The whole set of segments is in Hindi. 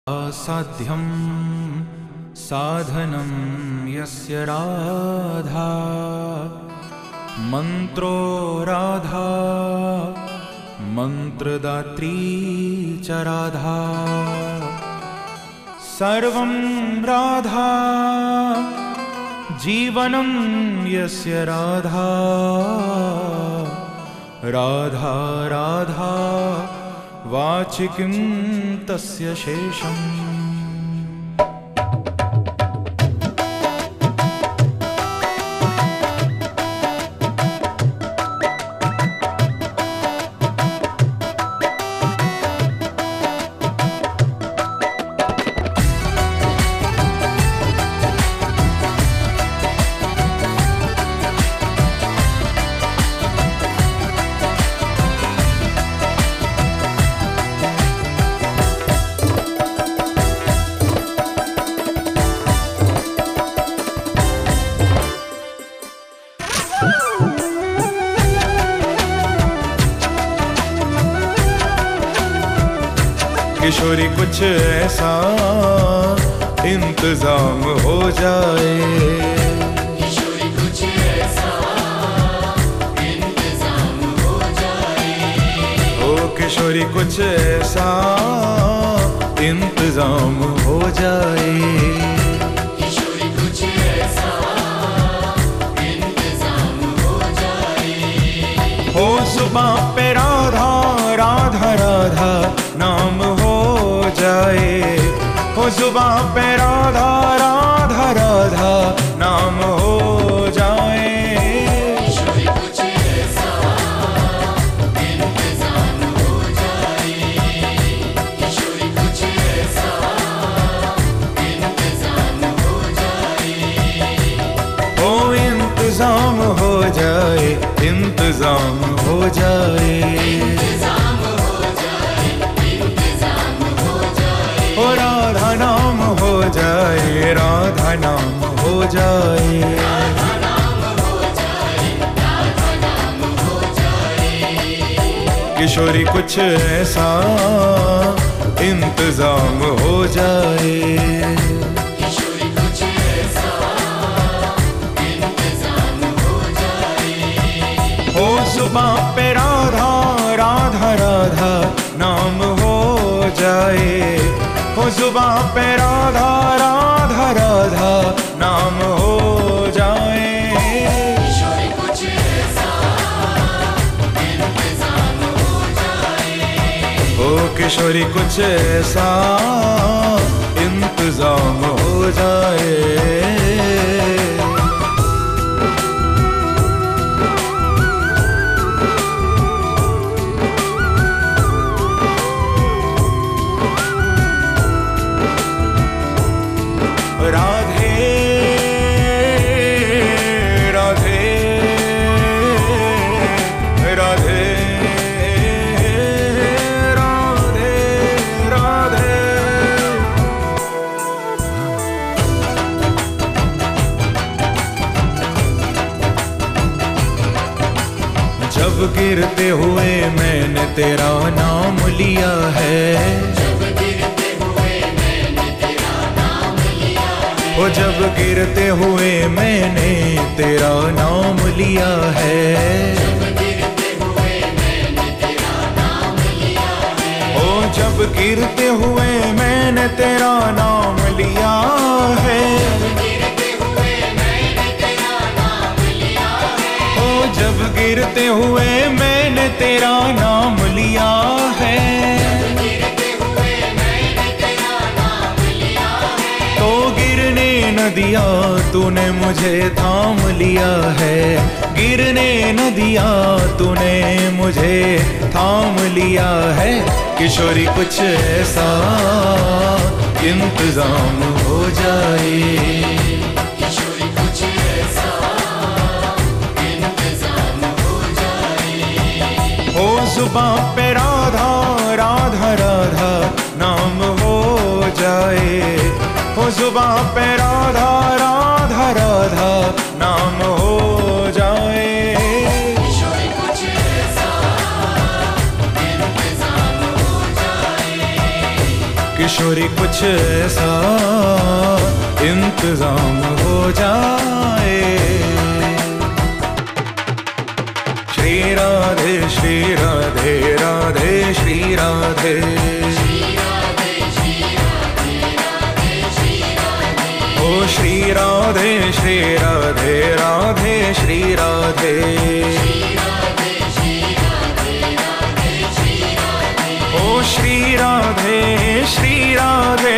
असाध्यं साधनं यस्य राधा मंत्रो राधा मंत्रदात्री च राधा सर्वं राधा जीवनं यस्य राधा राधा राधा वाचि किं तस्य शेषम्। किशोरी कुछ ऐसा इंतजाम हो जाए, किशोरी कुछ ऐसा इंतजाम हो जाए, ओ किशोरी कुछ ऐसा इंतजाम हो जाए, किशोरी कुछ ऐसा इंतजाम हो जाए। हो जुबां पे राधा राधा राधा नाम हो जाए, हो जुबां पे राधा राधा राधा नाम हो जाए, किशोरी कुछ ऐसा इंतजाम हो जाए, किशोरी कुछ ऐसा इंतजाम हो जाए, हो इंतजाम हो जाए, इंतजाम हो जाए, इंतजाम हो जाए, इंतजाम हो जाए, हो राधा नाम हो जाए, राधा नाम हो जाए, राधा नाम हो जाए, राधा नाम हो जाए। किशोरी कुछ ऐसा इंतजाम हो जाए, किशोरी कुछ ऐसा इंतजाम हो जाए, हो जुबां पे राधा राधा राधा नाम हो जाए, हो जुबां पे राधा राधा राधा नाम हो जाए, किशोरी कुछ ऐसा इंतजाम हो जाए, ओ किशोरी कुछ ऐसा इंतजाम हो जाए। राधे राधे राधे राधे राधे, जब गिरते हुए मैंने तेरा नाम लिया है, जब गिरते हुए मैंने तेरा नाम लिया है, ओ जब गिरते हुए मैंने तेरा नाम लिया है, जब गिरते हुए मैंने तेरा नाम लिया है, ओ जब गिरते हुए मैंने तेरा नाम लिया है, गिरते हुए मैंने तेरा नाम लिया है, ओ जब गिरते हुए मैंने तेरा नाम लिया है, गिरते हुए मैंने तेरा नाम लिया है, तो गिरने न दिया तूने मुझे थाम लिया है, गिरने न दिया तूने मुझे थाम लिया है, किशोरी कुछ ऐसा इंतजाम हो जाए, किशोरी कुछ ऐसा इंतजाम हो जाए, हो जुबां पे राधा राधा राधा नाम हो जाए, हो जुबां पे राधा राधा राधा नाम हो जाए, किशोरी कुछ ऐसा इंतजाम हो जाए, किशोरी कुछ ऐसा इंतजाम हो जाए। श्री राधे श्री राधे राधे श्री राधे, ओ श्री राधे श्री राधे राधे श्री राधे, ओ श्री राधे श्री राधे,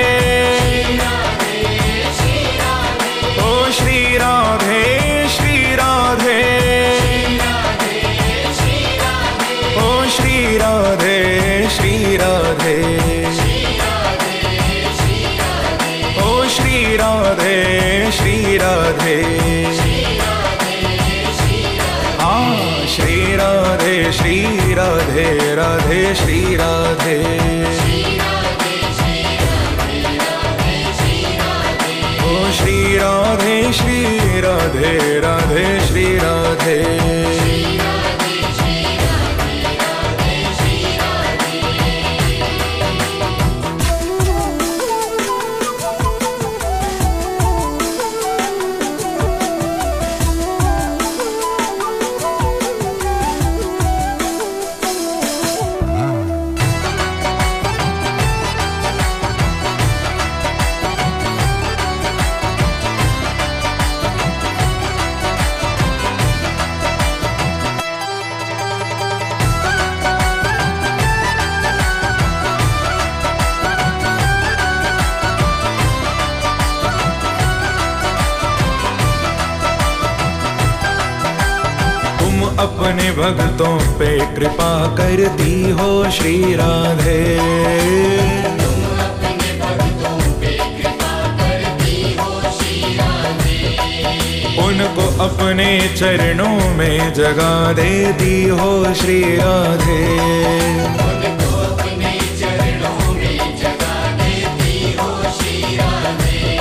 ओ श्री राधे श्री राधे, ओ श्री राधे श्री राधे, ओ श्री राधे श्री राधे, हाँ श्री राधे श्री राधे राधे श्री राधे, ओ श्री राधे श्री राधे राधे श्री राधे, अपने भक्तों पे कृपा करती हो श्री राधे, तुम अपने भक्तों पे कृपा करती हो श्री राधे, उनको अपने चरणों में जगा देती हो श्री राधे, उनको अपने चरणों में जगा देती हो श्री राधे।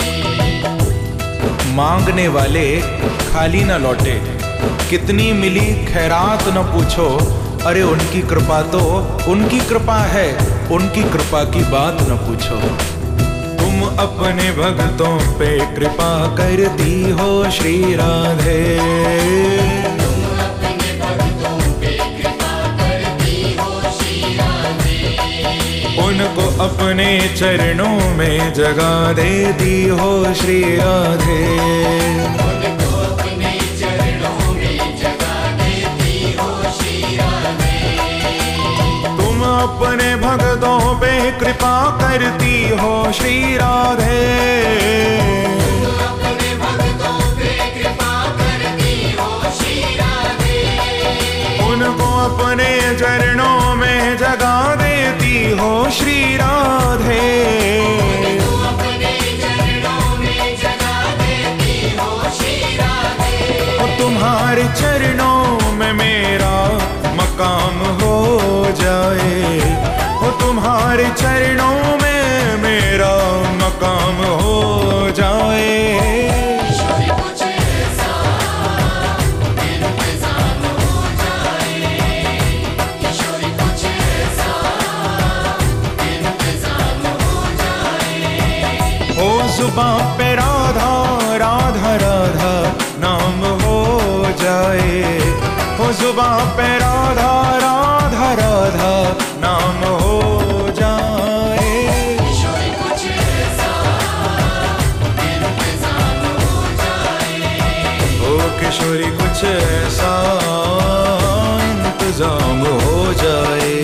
मांगने वाले खाली न लौटे, कितनी मिली खैरात न पूछो, अरे उनकी कृपा तो उनकी कृपा है, उनकी कृपा की बात न पूछो। तुम अपने भक्तों पे कृपा करती हो श्री राधे, तुम अपने भक्तों पे कृपा करती हो श्री राधे, उनको अपने चरणों में जगा देती हो श्री राधे, उनको अपने चरणों में जगा देती हो श्री राधे। तुम अपने भक्तों पे कृपा करती हो श्री राधे, तुम अपने भक्तों पे कृपा करती हो श्री राधे, उनको अपने चरणों में जगा देती हो श्री राधे, उनको अपने चरणों में जगा देती हो श्री राधे। और तुम्हारे चरणों में मेरा मकाम हो जाए, और तुम्हारे चरणों में मेरा मकाम हो जाए। किशोरी कुछ ऐसा इंतजाम हो जाए, किशोरी कुछ ऐसा इंतजाम हो जाए, हो जुबां पे राधा राधा राधा नाम हो जाए, हो जुबां पे राधा राधा राधा नाम हो जाए। किशोरी कुछ ऐसा इंतजाम हो जाए, ओ किशोरी कुछ ऐसा इंतजाम हो जाए।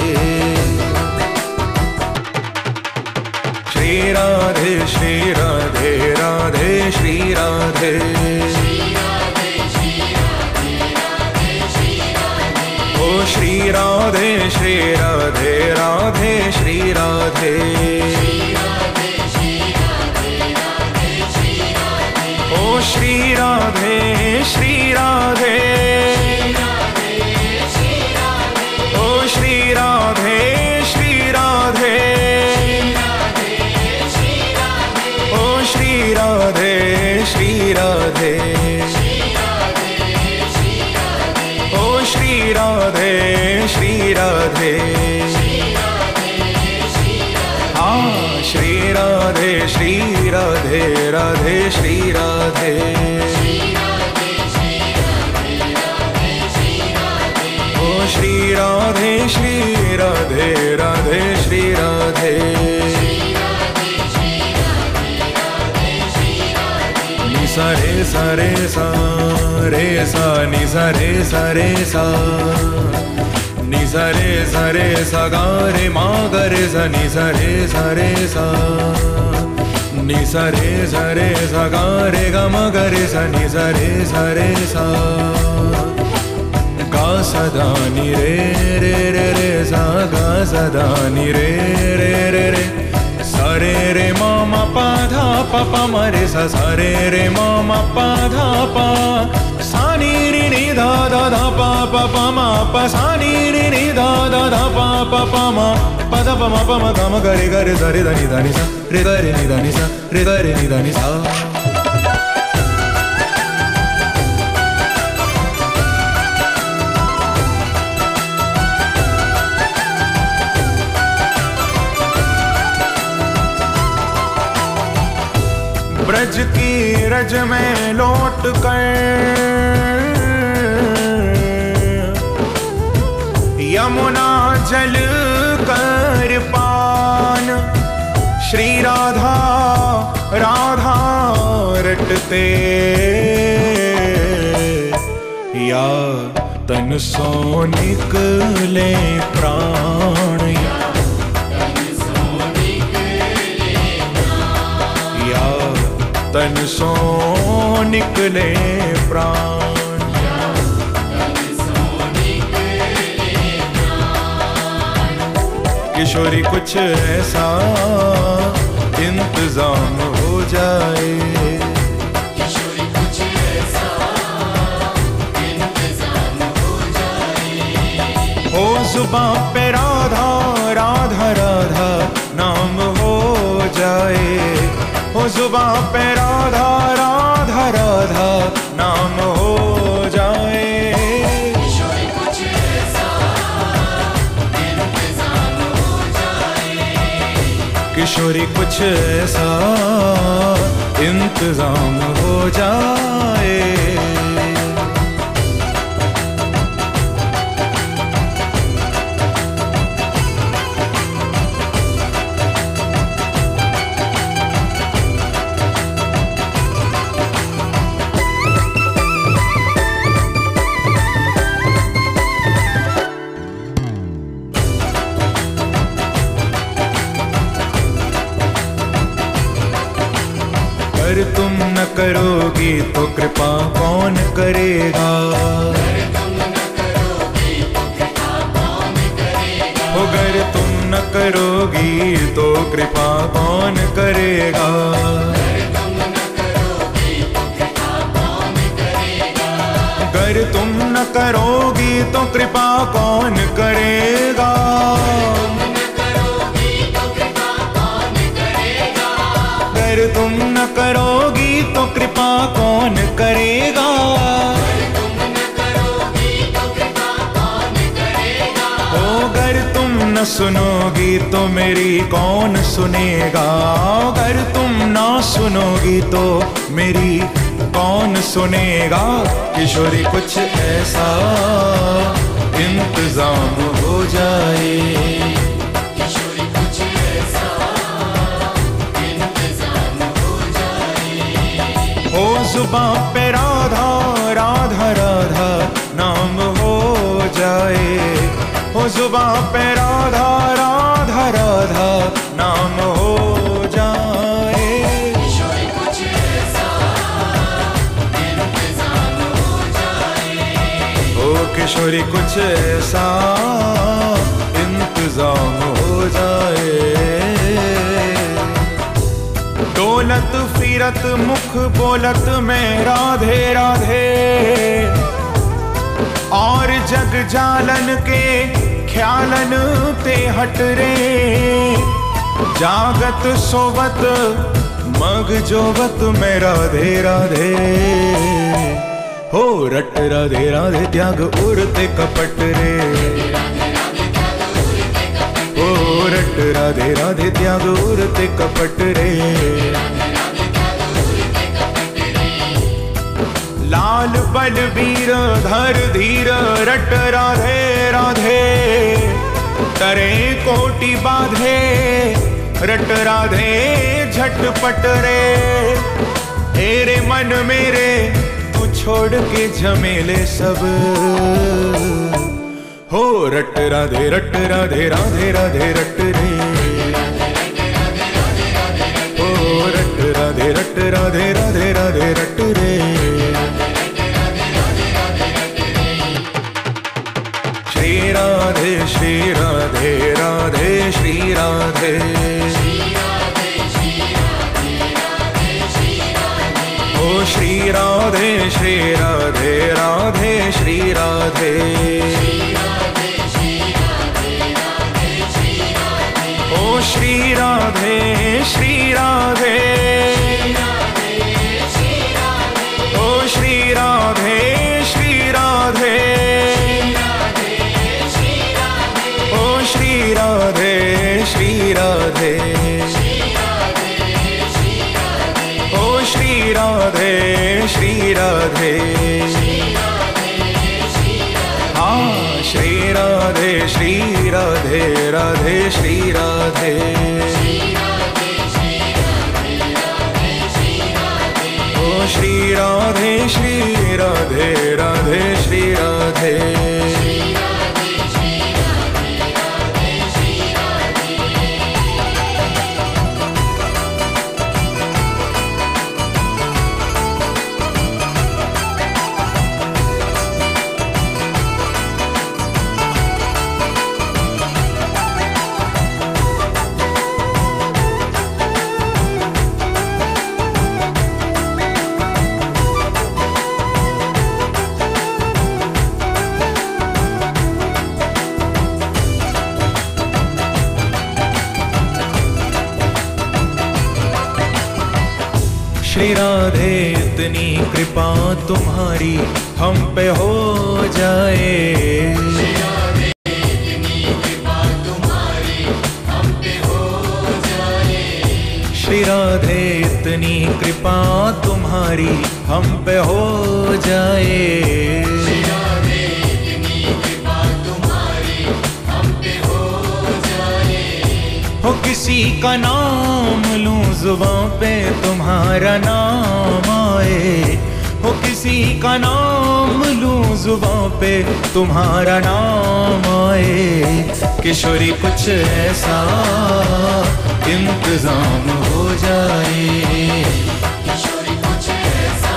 श्री राधे श्री राधे राधे श्री राधे, श्री राधे श्री राधे राधे श्री राधे, ओ श्री राधे श्री राधे राधे श्री राधे, श्री राधे श्री राधे राधे श्री राधे, ओ श्री राधे श्री राधे, श्री राधे ओ श्री राधे श्री राधे, ओ श्री राधे श्री राधे, ओ श्री राधे श्री राधे, हाँ राधे श्री राधे राधे श्री राधे ओ श्री राधे श्री राधे राधे श्री राधे नि सा रे सा रे सा रे सा नि सा रे सा रे सा नि सा रे सा रे सा गा रे मा गा रे सा नि सा रे सा रे सा नि सा रे सा रे सा गा रे गा मा गा रे सा नि सा रे सा गा सदा नि रे रे रे रे सा गा सदा नि रे रे रे रे सा रे रे मा मा पा धा पा पा मा रे सा सा रे रे मा मा पा धा पा सा नि रि नि धा धा धा पा पा पा मा पा सा नि रि नि धा धा धा पा पा पा मा पा धा पा मा गा मा गा रे सा रे धा नि सा रे गा रे नि धा नि सा रे गा रे नि धा नि सा। ब्रज की रज में लौट कर यमुना जल कर पान श्री राधा राधा रटते या तन सो निकले प्राण तन सो निकले प्राण किशोरी कुछ ऐसा इंतजाम हो जाए किशोरी कुछ ऐसा इंतजाम हो जाए हो जुबां पे राधा राधा राधा नाम हो जाए हो जुबां पे राधा राधा राधा नाम हो जाए किशोरी कुछ ऐसा इंतजाम हो जाए किशोरी कुछ ऐसा इंतजाम हो जाए। अगर तुम न करोगी तो कृपा कौन करेगा अगर तुम न करोगी तो कृपा कौन करेगा अगर तुम न करोगी तो कृपा कौन करेगा अगर तुम न करोगी तो कृपा कौन करेगा अगर तुम न सुनोगी तो मेरी कौन सुनेगा अगर तुम ना सुनोगी तो मेरी कौन सुनेगा किशोरी कुछ ऐसा इंतजाम हो जाए किशोरी कुछ ऐसा इंतजाम हो जाए हो जुबां पे राधा राधा राधा नाम हो जाए हो जुबां पे राधा राधा राधा नाम हो जाए किशोरी कुछ ऐसा इंतजाम हो जाए ओ किशोरी कुछ ऐसा इंतजाम हो जाए। डोलत फिरत मुख बोलत में राधे राधे और जग जालन के ख्यालन ते हट रे जागत सोवत मग जोवत में राधे राधे हो रट राधे राधे त्याग उड़ते कपट रे ओ रट राधे राधे त्याग उरते कपट रे, लाल बलबीर धर धीर रट राधे राधे, तरे कोटि बाधे रट राधे झटपट रे। तेरे मन मेरे तू छोड़ के झमेले सब, हो रट राधे राधे राधे रट रे, हो रट राधे राधे राधे रट रे। श्री राधे राधे श्री राधे, ओ श्री राधे राधे श्री राधे, ओ श्री राधे ओ श्री राधे ओ श्री राधे ओ श्री राधे हाँ श्री राधे राधे श्री राधे, ओ श्री राधे राधे श्री राधे। श्री राधे इतनी कृपा तुम्हारी हम पे हो जाए, श्री राधे इतनी कृपा तुम्हारी हम पे हो जाए, श्री राधे इतनी कृपा तुम्हारी हम पे हो जाए, श्री राधे इतनी कृपा तुम्हारी हम पे हो जाए। हो किसी का नाम लूं जुबां पे तुम्हारा नाम आए, हो किसी का नाम लूं जुबां पे तुम्हारा नाम आए, किशोरी कुछ ऐसा इंतजाम हो जाए, किशोरी कुछ ऐसा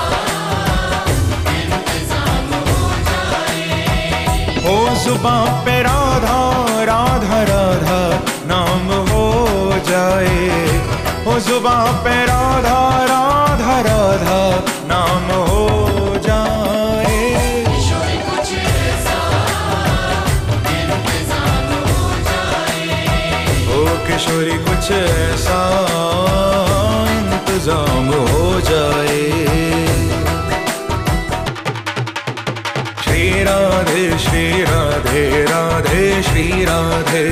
इंतजाम हो जाए, हो जुबां पे राधा राधा राधा नाम हो जाए, हो जुबां पे राधा राधा राधा नाम हो जाए, किशोरी कुछ ऐसा इंतजाम हो जाए, ओ किशोरी कुछ ऐसा इंतजाम हो जाए। श्री राधे राधे श्री राधे,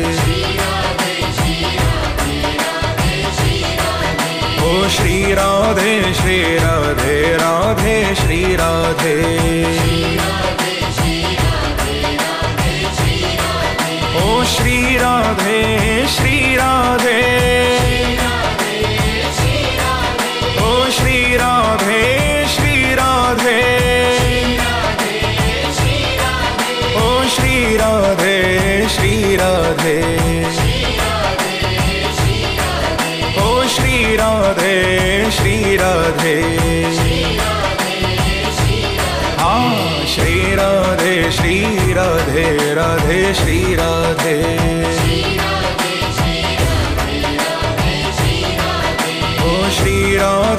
ओ श्री राधे राधे श्री राधे, ओ श्री राधे ओ श्री राधे ओ श्री राधे ओ श्री राधे हाँ श्री राधे राधे श्री राधे, ओ श्री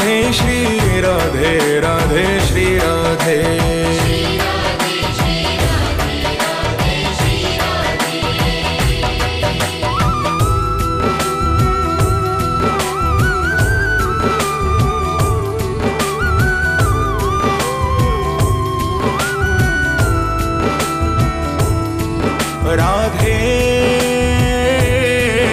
राधे राधे श्री राधे, राधे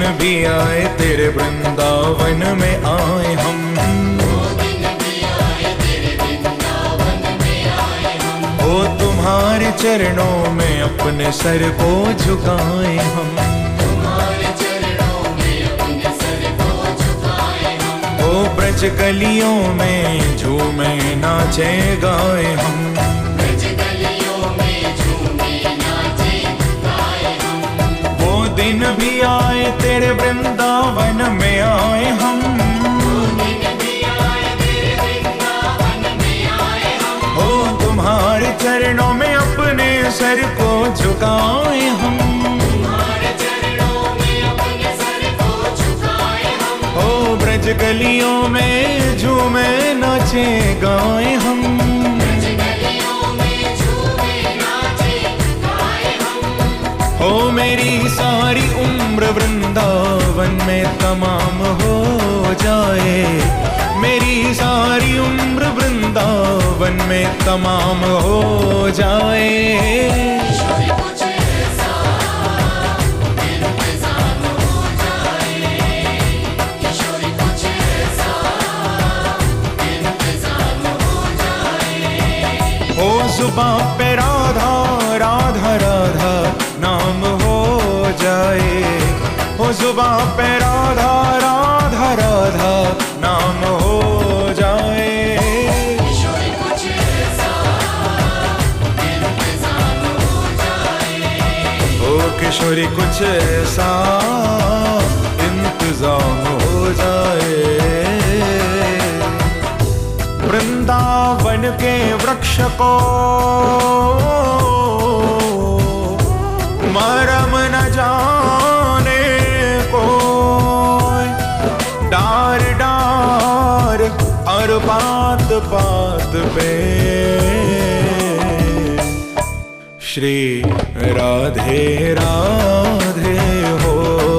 भी आए तेरे वृंदावन में आए हम। वो दिन भी आए तेरे वृंदावन में आए हम। ओ तुम्हारे चरणों में अपने सर को झुकाए हम। तुम्हारे चरणों में अपने सर को झुकाए हम। ओ ब्रज गलियों में झूमे नाचे गाए हम। ब्रज गलियों में झूमे नाचे गाए हम। वो दिन भी आए तेरे वृंदावन में आए हम। वो दिन भी आए तेरे वृंदावन में आए हम। ओ तुम्हारे चरणों में अपने सर को झुकाए हम। तुम्हारे चरणों में अपने सर को झुकाए हम। ओ ब्रज गलियों में झूमे नाचे गाए हम। ब्रज गलियों में झूमे नाचे गाए हम। ओ मेरी सारी उम्र वृंदावन में तमाम हो जाए। मेरी सारी उम्र वृंदावन में तमाम हो जाए। किशोरी कुछ ऐसा इंतजाम हो जाए। किशोरी कुछ ऐसा इंतजाम हो जाए। ओ जुबां पे राधा राधा राधा नाम हो जाए। ओ जुबां पे राधा राधा राधा नाम हो जाए। किशोरी कुछ ऐसा इंतजाम हो जाए। ओ किशोरी कुछ ऐसा इंतजाम हो जाए। वृंदावन के वृक्ष को मरम न जाने को, डार डार और पात पात पे श्री राधे राधे हो।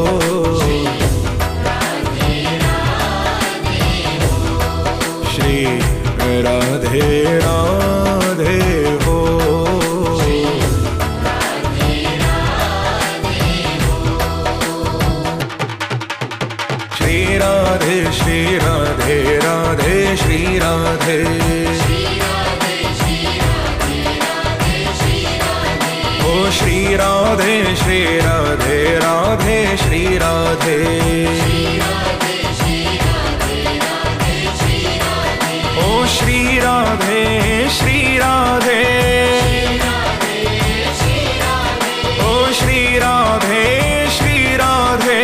श्री राधे राधे हो। श्री राधे श्री राधे राधे श्री राधे। ओ श्री राधे श्री राधे राधे श्री राधे। ओ श्री राधे श्री राधे। ओ श्री राधे श्री राधे।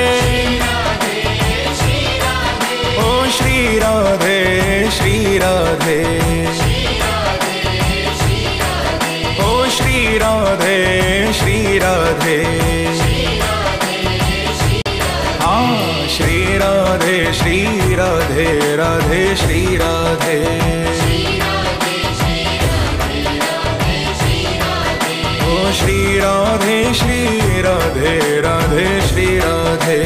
ओ श्री राधे श्री राधे। ओ श्री राधे श्री राधे। हाँ श्री राधे श्री राधे राधे श्री राधे। ओ श्री राधे श्री राधे राधे श्री राधे।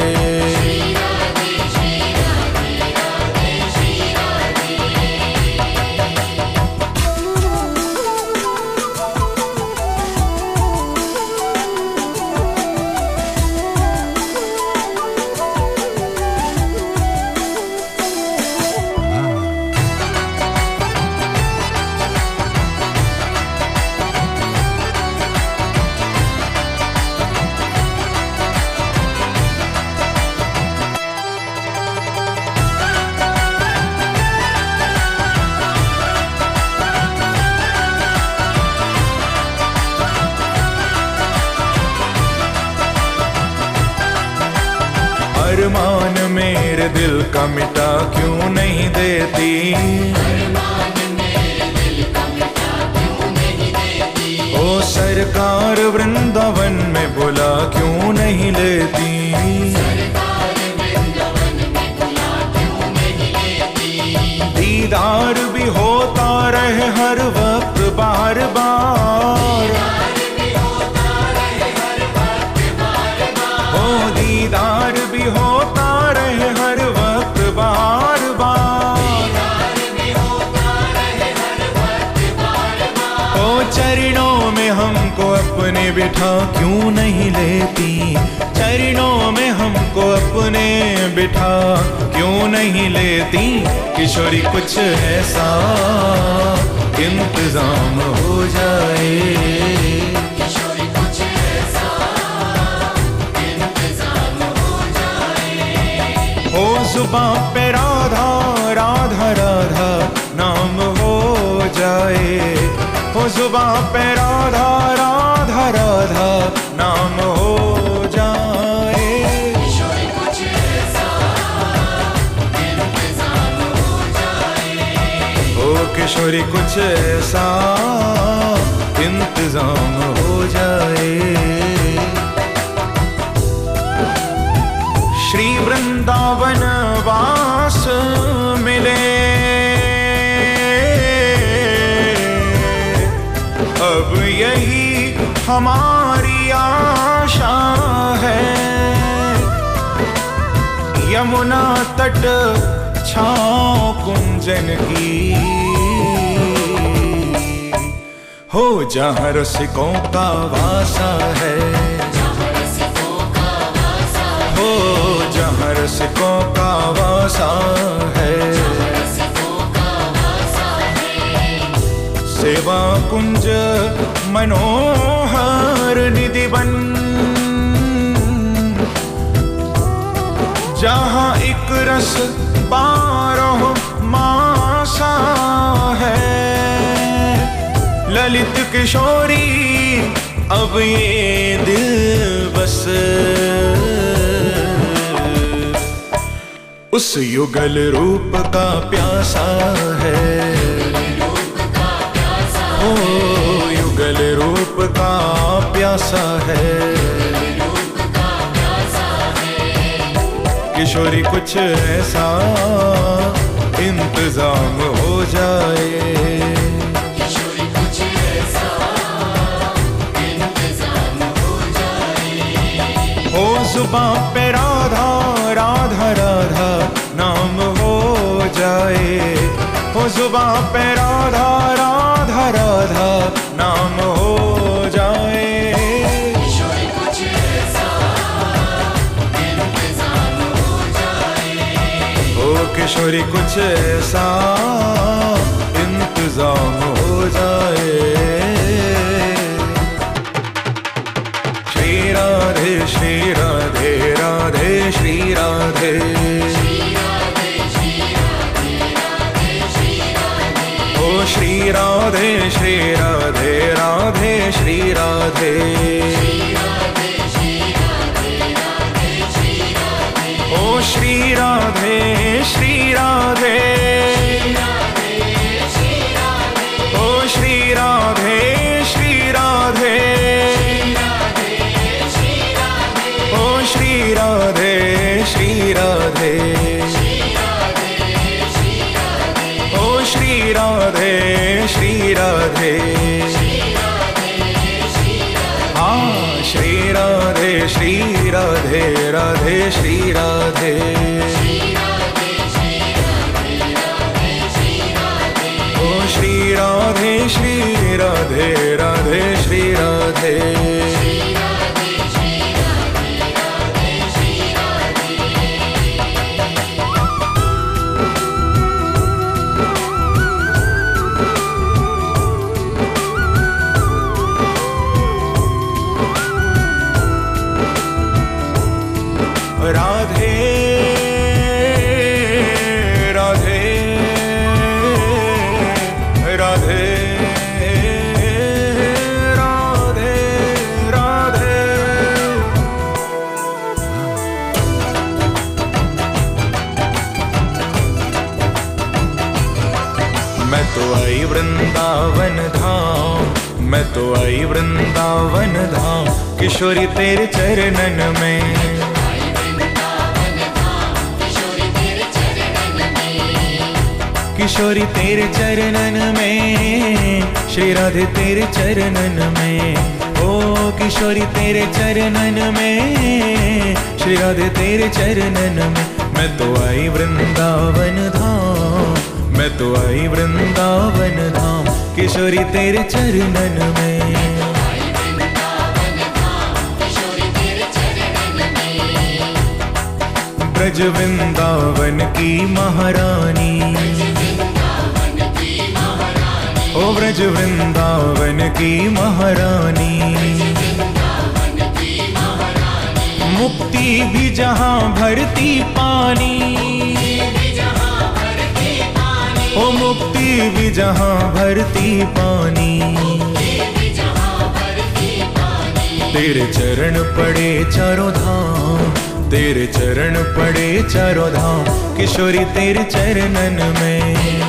अरमान मेरे दिल का मिटा क्यों नहीं देती। अरमान मेरे दिल का मिटा क्यों नहीं देती। ओ सरकार वृंदावन में बुला क्यों नहीं लेती। सरकार वृंदावन में बुला क्यों नहीं लेती। दीदार भी होता रहे हर वक्त बार बार। ओ दीदार भी होता रहे हर वक्त बार बार। ओ चरणों में हमको अपने बिठा क्यों नहीं लेती। चरणों में हमको अपने बिठा क्यों नहीं लेती किशोरी, कुछ ऐसा इंतजाम हो जाए। किशोरी कुछ ऐसा इंतजाम हो जाए। हो जुबां पे राधा राधा राधा नाम हो जाए, हो जुबां पे राधा राधा राधा नाम हो जाए। किशोरी कुछ ऐसा इंतजाम हो जाए। ओ किशोरी कुछ ऐसा इंतजाम हो जाए। श्री वृंदावन वास मिले, अब यही हमारी आशा है। यमुना तट छाँव कुंजन की हो, जहाँ रसिकों का वासा है। हो जहाँ रसिकों का वासा है। सेवा कुंज मनोहर निधि बन, जहाँ एक रस 12 मासा है। ललित किशोरी अब ये दिल बस उस युगल रूप का प्यासा है। ओ युगल रूप का प्यासा है। किशोरी कुछ ऐसा इंतजाम हो जाए। किशोरी कुछ ऐसा इंतजाम हो जाए। हो जुबां पे राधा राधा राधा नाम हो जाए, हो जुबां पे राधा राधा राधा नाम हो जाए। किशोरी कुछ ऐसा इंतजाम हो जाए। ओ किशोरी कुछ ऐसा इंतजाम हो जाए। श्री राधे श्री राधे राधे श्री राधे। ओ श्री राधे श्री राधे राधे श्री राधे। ओ श्री राधे श्री राधे। ओ श्री राधे श्री राधे। ओ श्री राधे श्री राधे। ओ श्री राधे श्री राधे। हाँ श्री राधे श्री राधे राधे श्री राधे। ओ श्री राधे श्री राधे राधे श्री राधे। राधे राधे राधे राधे राधे। मैं तो आई वृंदावन धाम, मैं तो आई वृंदावन धाम, किशोरी तेरे चरणन में। किशोरी तेरे चरणन में, श्री राधे तेरे चरणन में। ओ किशोरी तेरे चरणन में, श्री राधे तेरे चरणन में। मैं तो आई वृंदावन धाम, मैं तो आई वृंदावन धाम, किशोरी तेरे चरणन में। ब्रज वृंदावन की महारानी, ओ ब्रज वृंदावन की महारानी। मुक्ति भी जहाँ भरती पानी, ओ मुक्ति भी जहाँ भरती पानी। तेरे चरण पड़े चारों धाम, तेरे चरण पड़े चारों धाम, किशोरी तेरे चरणन में।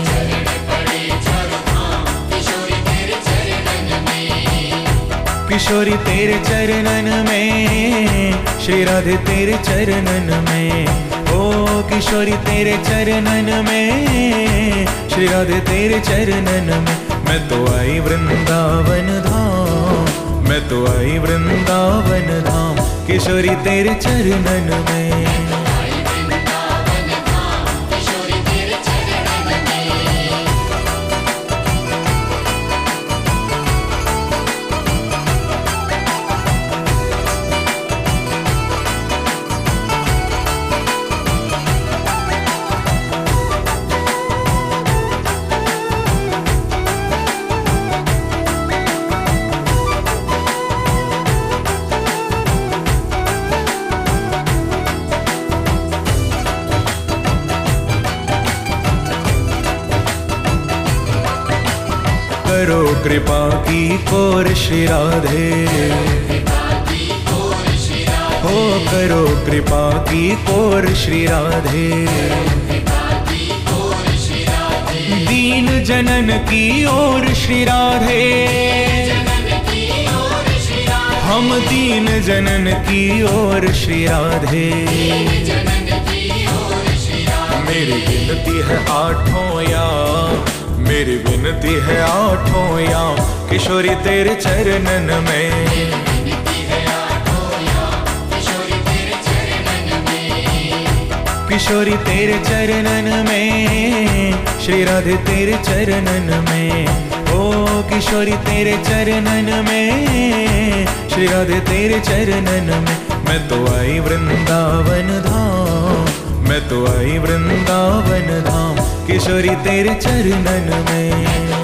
किशोरी तेरे चरणन में, श्री राधे तेरे चरणन में। ओ किशोरी तेरे चरणन में, श्री राधे तेरे चरणन में। मैं तो आई वृंदावन धाम, मैं तो आई वृंदावन धाम, किशोरी तेरे चरणन में। करो कृपा की कोर श्री राधे, हो करो कृपा की कोर श्री राधे। दीन जनन की ओर श्री राधे, हम दीन जनन की ओर श्री राधे। मेरी विनती है आठों याम, मेरी विनती है आठों याम, किशोरी तेरे चरणन में। किशोरी तेरे चरणन में, श्री राधे तेरे चरणन में। ओ किशोरी तेरे चरणन में, श्री राधे तेरे चरणन में। मैं तो आई वृंदावन धाम, मैं तो आई वृंदावन धाम, किशोरी तेरे चरणन में।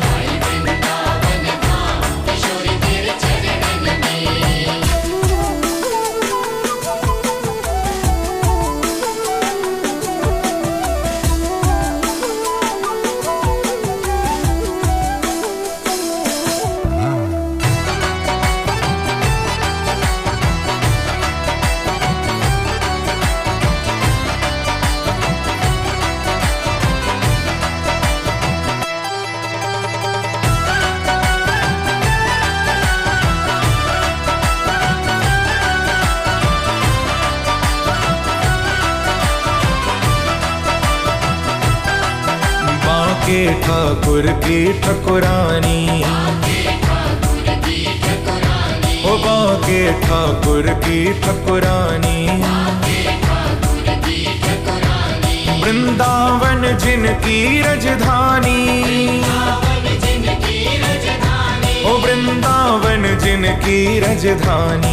बांके ठाकुर की ठकुरानी, ओ बांके ठाकुर की ठकुरानी। वृंदावन जिनकी राजधानी, ओ वृंदावन जिनकी राजधानी।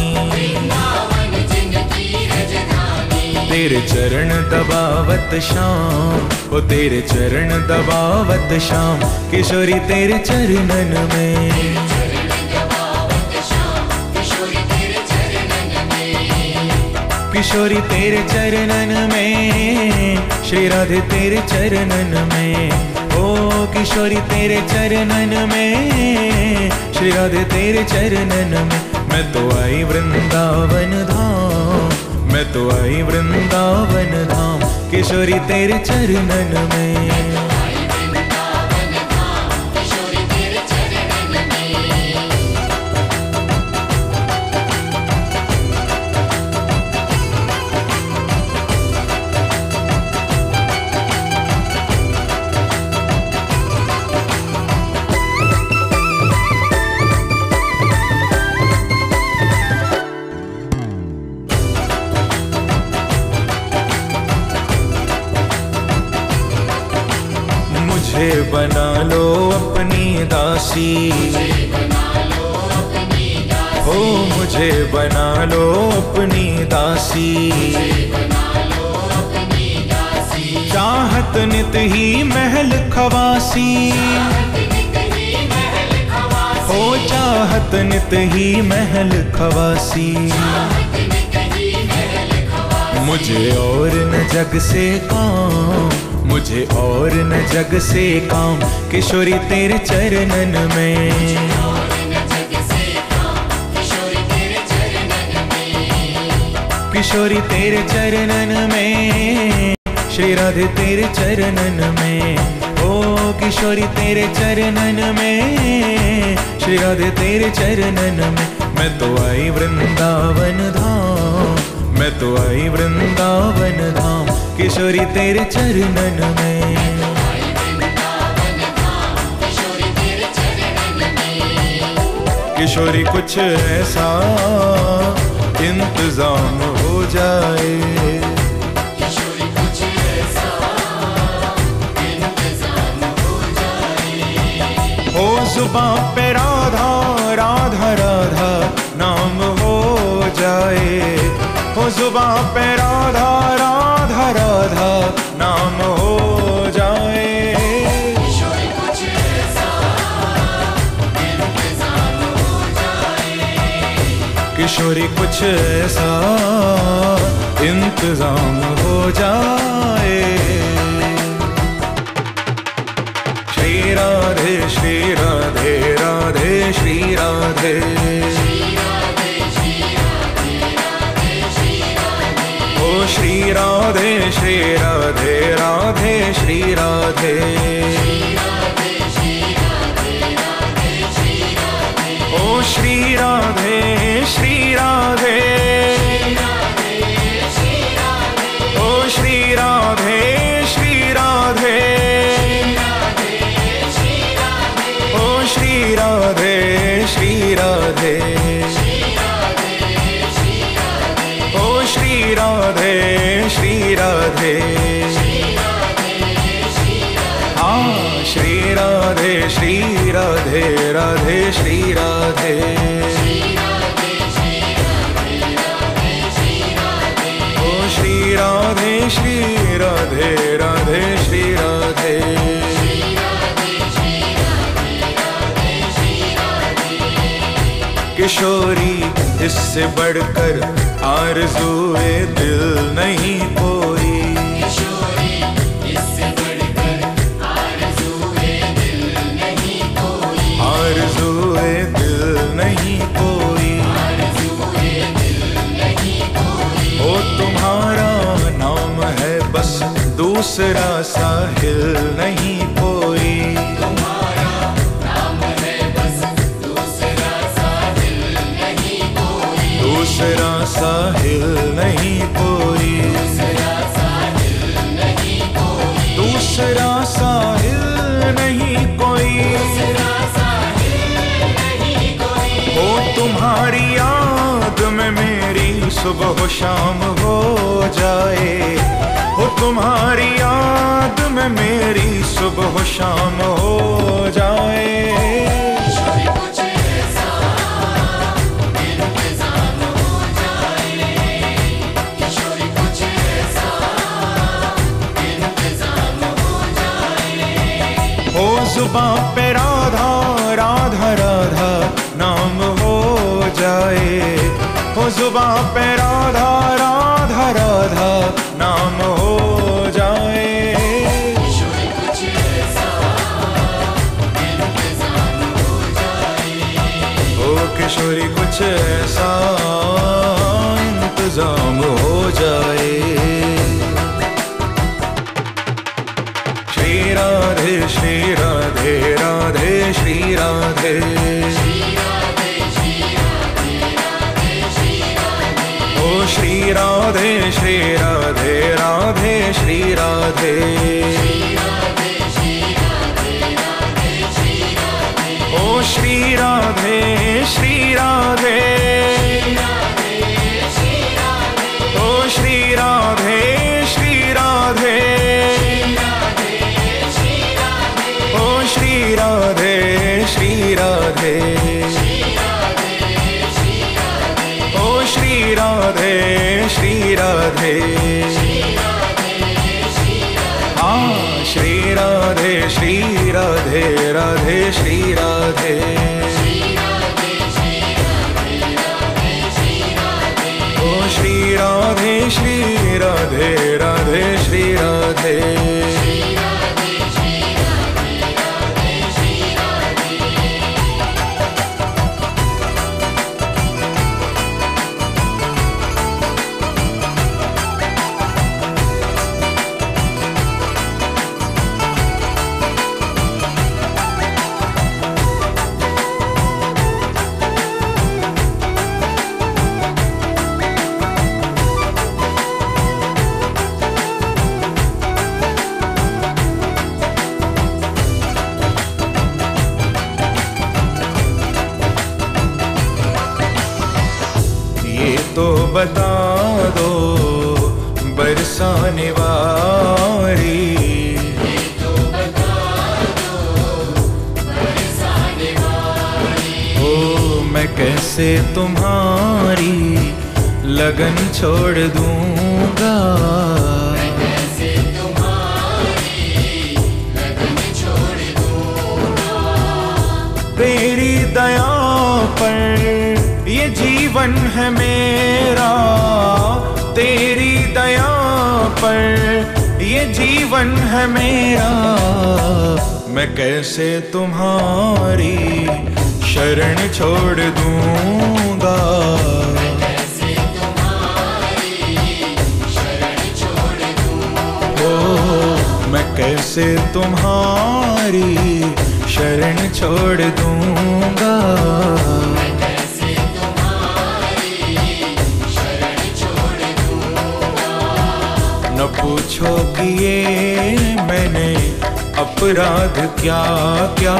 तेरे चरण दबावत शाम, ओ तेरे चरण दबावत शाम, किशोरी तेरे चरणन में। किशोरी तेरे चरणन में, श्री राधे तेरे चरणन में। ओ किशोरी तेरे चरणन में, श्री राधे तेरे चरणन में। मैं तो आई वृंदावन धाम, मैं तो आई वृंदावन धाम, किशोरी तेरे चरणन में। मुझे बना लो अपनी दासी, हो मुझे बना लो अपनी दासी। चाहत नित ही महल खवासी, हो चाहत नित ही महल खवासी। मुझे और न जग से काम, मुझे और न जग से काम, किशोरी तेरे चरणन में। किशोरी तेरे चरणन में, श्री राधे तेरे चरणन में। ओ किशोरी तेरे चरणन में, श्री राधे तेरे चरणन में। मैं तो आई वृंदावन धाम, मैं तो आई वृंदावन धाम, किशोरी तेरे चरणन में। किशोरी कुछ ऐसा इंतजाम हो जाए, किशोरी कुछ ऐसा इंतजाम हो जाए। हो जुबां पे राधा राधा राधा नाम हो जाए, हो जुबां पे राधा राधा राधा नाम हो जाए। किशोरी कुछ ऐसा इंतजाम हो जाए। किशोरी कुछ ऐसा इंतजाम हो जाए। श्री राधे श्री राधे राधे श्री राधे, ओ श्री राधे श्री राधे राधे श्री राधे, ओ श्री राधे श्री राधे, ओ श्री राधे श्री राधे, ओ श्री राधे श्री राधे, ओ श्री राधे श्री राधे। हाँ श्री राधे श्री राधे राधे श्री राधे, ओ श्री राधे श्री राधे राधे श्री राधे। किशोरी इससे बढ़कर आरज़ूए दिल नहीं कोई, किशोरी इससे बढ़कर आरज़ूए दिल नहीं कोई, आरज़ूए दिल नहीं कोई, आरज़ूए दिल नहीं कोई। ओ तुम्हारा नाम है बस दूसरा साहिल नहीं कोई, तुम्हारा नाम है बस दूसरा साहिल नहीं कोई, दूसरा साहिल नहीं कोई, दूसरा साहिल नहीं कोई, दूसरा साहिल नहीं कोई। दूसरा साहिल नहीं कोई। ओ तुम्हारी याद में मेरी सुबह शाम हो जाए, ओ तुम्हारी याद में मेरी सुबह शाम हो जाए। किशोरी कुछ ऐसा इंतजाम हो जाए, किशोरी कुछ ऐसा इंतजाम हो जाए। ओ जुबां पे राधा राधा राधा नाम हो जाए, ओ जुबां पे राधा राधा राधा नाम हो जाए। किशोरी कुछ ऐसा इंतजाम हो जाए। ओ किशोरी कुछ ऐसा इंतजाम हो जाए। श्री राधे श्री राधे राधे श्री राधे, ओ श्री राधे श्री राधे राधे श्री राधे, ओ श्री राधे श्री राधे, ओ श्री राधे श्री राधे, ओ श्री राधे श्री राधे, ओ श्री राधे श्री राधे। राधे श्री राधे, श्री राधे श्री राधे राधे श्री राधे, ओ श्री राधे श्री राधे राधे श्री राधे, श्री राधे श्री राधे राधे श्री राधे। तो बता दो बरसाने वाली, ये तो बता दो बरसाने वाली, ओ मैं कैसे तुम्हारी लगन छोड़ दूंगा, कैसे तुम्हारी लगन छोड़ दूंगा। तेरी दया पर ये जीवन है मेरा, तेरी दया पर ये जीवन है मेरा, मैं कैसे तुम्हारी शरण छोड़ दूंगा, कैसे तुम्हारी शरण छोड़ दूंगा। ओ मैं कैसे तुम्हारी शरण छोड़ दूंगा, कैसे तुम्हारी शरण छोड़ दूंगा। न पूछो कि ये मैंने अपराध क्या क्या,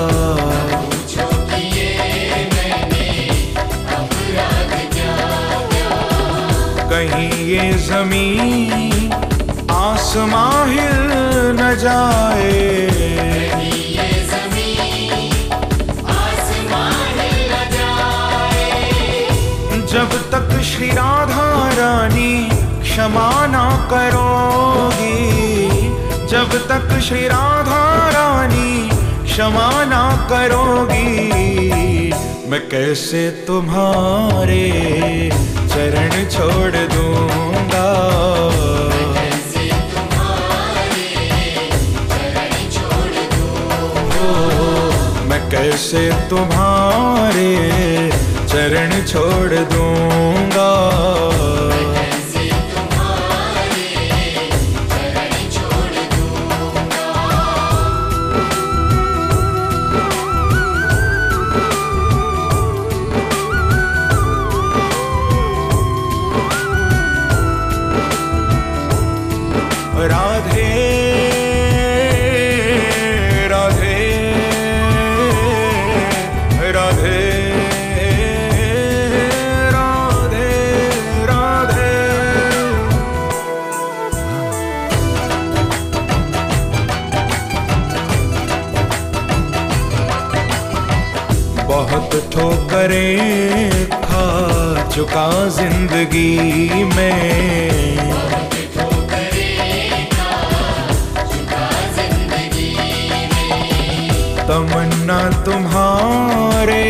पूछो कि ये मैंने अपराध क्या क्या, कहीं ये जमीन आसमां हिल न जाए, ये ज़मीन आसमां हिल न जाए। जब तक श्री राधा रानी क्षमा ना करोगी, जब तक श्री राधा रानी क्षमा ना करोगी, मैं कैसे तुम्हारे चरण छोड़ दूंगा, कैसे तुम्हारे चरण छोड़ दूंगा। ओ मैं कैसे तुम्हारे चरण छोड़ दूंगा, कैसे तुम्हारे चरण छोड़ दूंगा। राधे राधे राधे राधे राधे, बहुत ठोकरें खा चुका जिंदगी में, तमन्ना तुम्हारे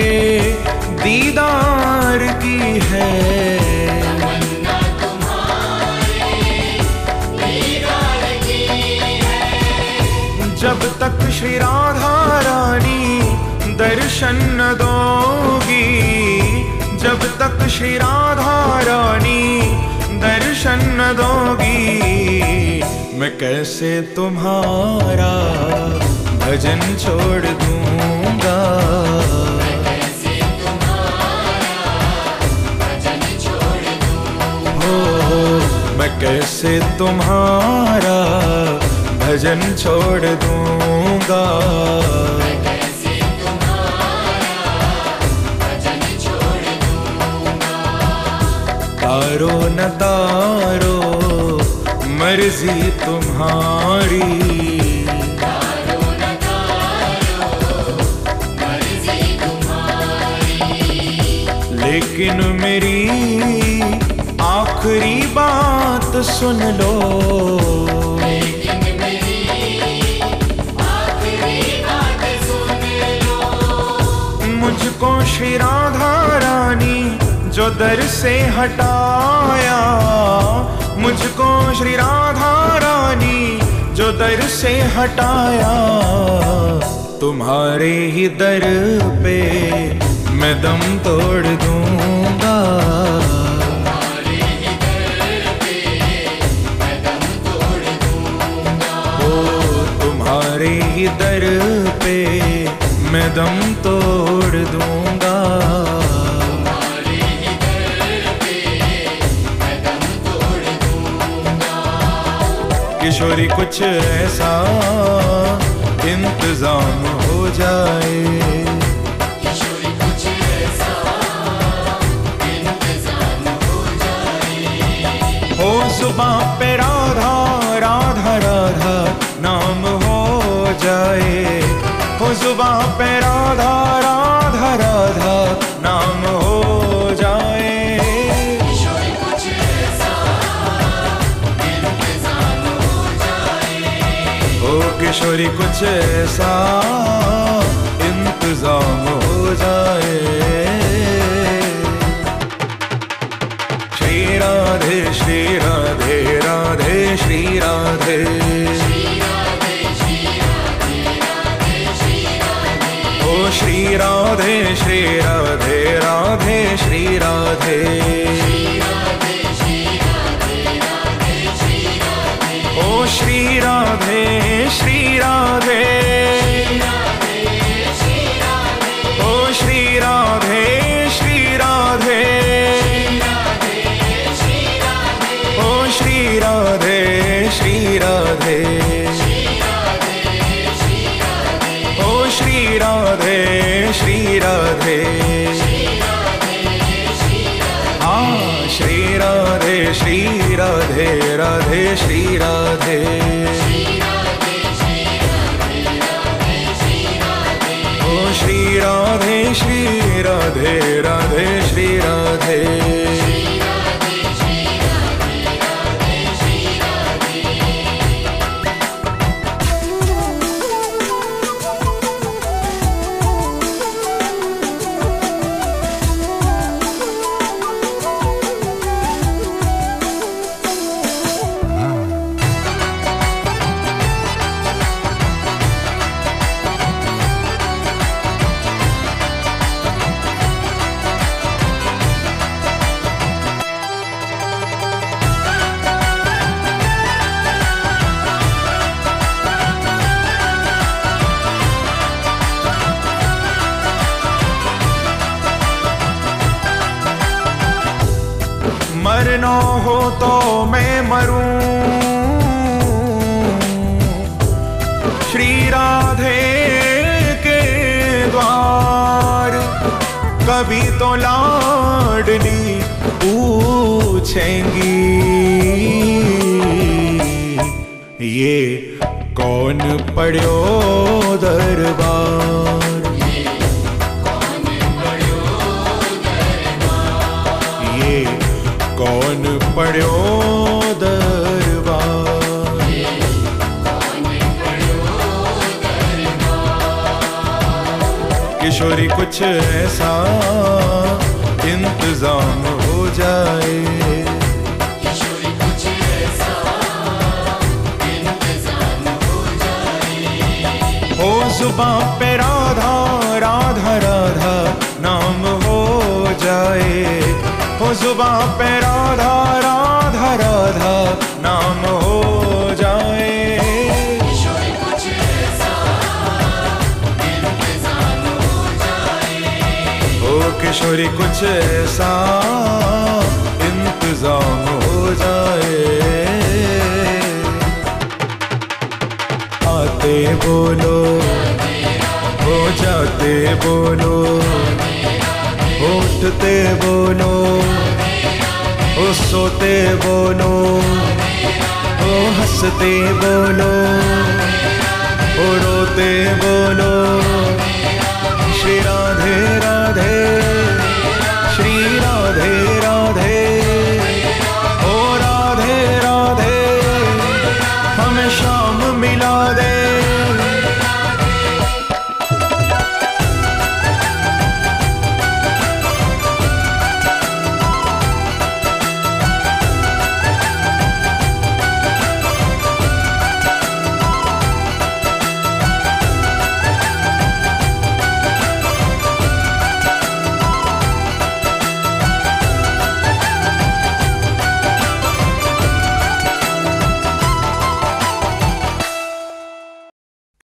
दीदार की है, तमन्ना तुम्हारे दीदार की है। जब तक श्री राधा रानी दर्शन न दोगी, जब तक श्री राधा रानी दर्शन न दोगी, मैं कैसे तुम्हारा भजन छोड़ दूंगा, कैसे तुम्हारा भजन छोड़ दूंगा। हो मैं कैसे तुम्हारा भजन छोड़ दूंगा, कैसे तुम्हारा भजन छोड़ दूंगा। तारो न तारो मर्जी तुम्हारी, तारो न तारो मर्जी तुम्हारी, लेकिन मेरी आखिरी बात सुन लो, लेकिन मेरी आखिरी बात सुन मुझको श्री राधा रानी जो दर से हटाया, मुझको श्री राधा रानी जो दर से हटाया। तुम्हारे ही दर पे मैं दम तोड़ दूंगा, तुम्हारे ही दर पे मैं दम तोड़ दूंगा। ओ तुम्हारे ही दर पे मैं दम तोड़ दूंगा, तुम्हारे ही दर पे मैं दम तोड़ दूंगा। किशोरी कुछ ऐसा इंतजाम हो जाए, किशोरी कुछ ऐसा इंतजाम हो जाए। हो जुबां पे राधा राधा राधा नाम हो जाए, हो जुबां पे राधा राधा राधा नाम हो जाए। किशोरी कुछ ऐसा इंतजाम हो जाए। ओ किशोरी कुछ ऐसा इंतजाम हो जाए। श्री राधे श्री राधे राधे श्री राधे, श्री राधे श्री राधे राधे श्री राधे। ओ श्री राधे श्री राधे राधे श्री राधे, श्री राधे श्री राधे राधे श्री राधे। ओ श्री राधे श्री राधे, ओ श्री राधे श्री राधे, ओ श्री राधे श्री राधे, ओ श्री राधे श्री राधे। हाँ श्री राधे श्री राधे राधे श्री राधे, ओ श्री राधे श्री राधे राधे श्री राधे। मरना हो तो मैं मरूं श्री राधे के द्वार, कभी तो लाडली पूछेंगी ये कौन पढ़्यो दरबार, ये कौन पढ़्यो दरबार। किशोरी कुछ ऐसा इंतजाम हो जाए, किशोरी कुछ ऐसा इंतजाम हो जाए। हो जुबां पे राधा राधा राधा नाम हो जाए, हो जुबां पे राधा राधा राधा नाम हो जाए। किशोरी कुछ ऐसा इंतजाम हो जाए। ओ किशोरी कुछ ऐसा इंतजाम हो जाए। आते बोलो हो जाते बोलो, उठते बोलो ओ सोते बोलो, ओ हंसते बोलो ओ रोते बोलो, श्री राधे राधे